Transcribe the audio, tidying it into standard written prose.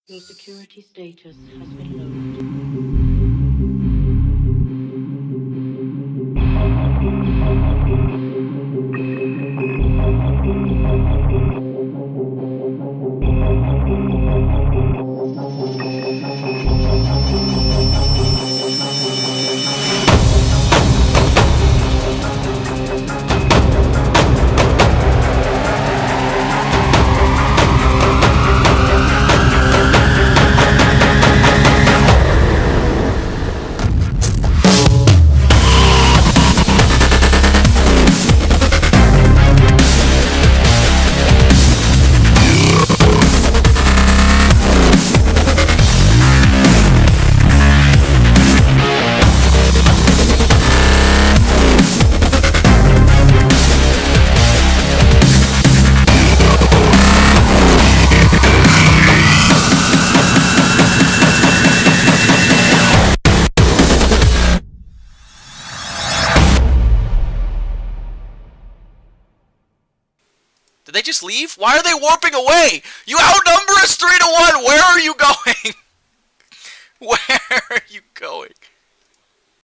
Your security status has been lowered. Did they just leave? Why are they warping away? You outnumber us 3-1! Where are you going? Where are you going?